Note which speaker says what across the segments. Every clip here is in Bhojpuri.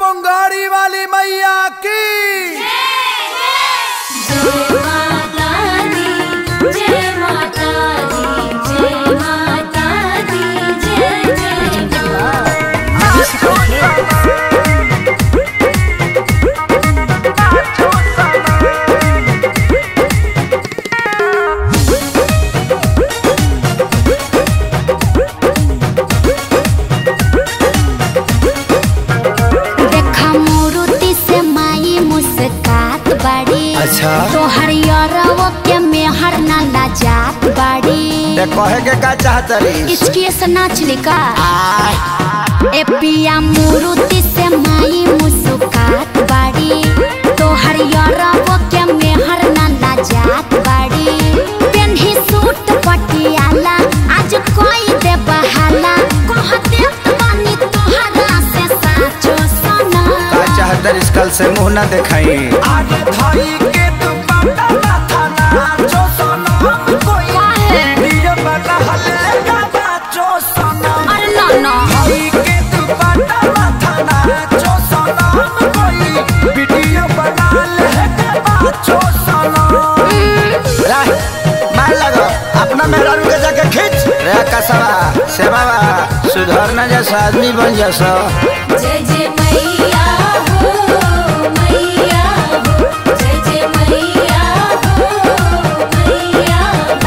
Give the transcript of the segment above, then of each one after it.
Speaker 1: पंगाड़ी वाली मैया की।
Speaker 2: जय माता दी, जय माता दी, जय माता दी, जय जय
Speaker 1: अच्छा
Speaker 2: तो हरियरवा के मेहर ना लाजात बाड़ी।
Speaker 1: कहे के का चाहतरी
Speaker 2: इसकी से नाच लिका ए पिया मुरुति से माई मुस्कात बाड़ी। तो हरियरवा के मेहर ना लाजात बाड़ी। पेन्ही सूट पटियाला आज कोई दे बहाला। कहते पानी तोहरा से साचो सोना।
Speaker 1: का चाहतरी कल से मुंह ना दिखाई। आगे धाई के दुपट्टा माथा नाचो सनम कोई वीडियो बना हलेगा नाचो सनम।
Speaker 2: अरे ना ना
Speaker 1: धाई के दुपट्टा माथा नाचो सनम कोई वीडियो बना लेगा नाचो सनम। ला मार लगो अपना मेहरारू के जाके खींच रे कसवा सेवा सुधर न जैसा आदमी बन जैसा।
Speaker 2: जय जय मैया हो मैया हो, जय जय मैया हो मैया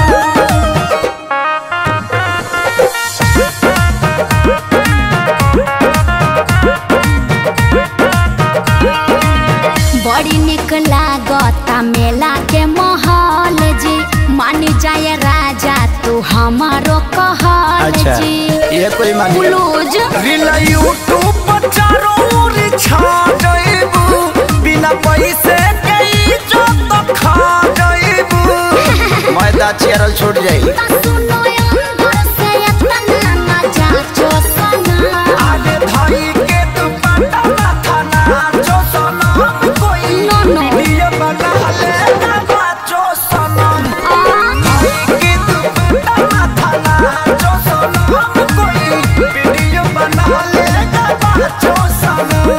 Speaker 2: हो। बड़ी निक लागता मेला के माहौल जी। मान जाए राजा तू हमारो कहल जी।
Speaker 1: ये कोई मानी
Speaker 2: ब्लूज
Speaker 1: रील यूट्यूब पर चारों ओर छा जाइबू। बिना पैसे के इज्जत खा जाइबू। मैदा चेरल छूट जाई।
Speaker 2: सुनो अंदर से इतना ना जाचो सना।
Speaker 1: आगे धाई के दुपट्टा माथा नाचो सनम कोई
Speaker 2: नो नो
Speaker 1: वीडियो बना लेगा नाचो सनम। धाई के दुपट्टा माथा नाचो सनम कोई वीडियो बना लेगा नाचो सनम।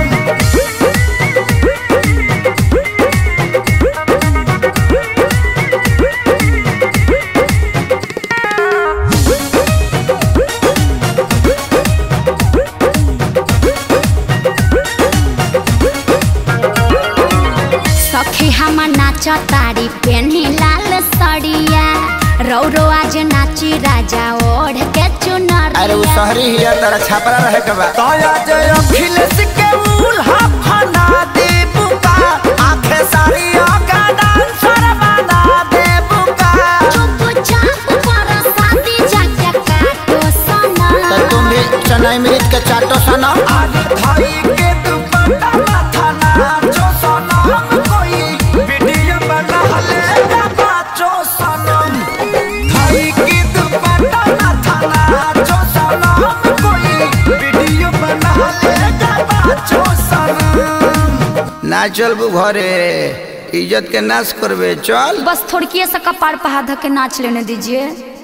Speaker 2: सखी हम नाच तारी पेन्ही लाल सड़िया। रौरो आज नाची राजा ओढ़ के चुनरिया।
Speaker 1: अरे वो शहरी हिया तारा छापरा रहे के बा। ताया जय अखिलेश के उल्हा फना दे बुका। आंखें सारी का डांसर बना दे बुका।
Speaker 2: चुपचाप पर शादी जाके काटो सना।
Speaker 1: तो तुम भी चनाई मिर्च के चाटो सना। आज धाई के दुपट्टा माथा नाचो सनम कोई वीडियो बना लेगा नाचो सनम। धाई के दुपट्टा माथा नाचो सनम कोई वीडियो बना लेगा नाचो सनम। ना चलबू घरे इज्जत के नाश करबे चल।
Speaker 2: बस थोड़की सा कपार पहाड़ के नाच लेने दीजिए।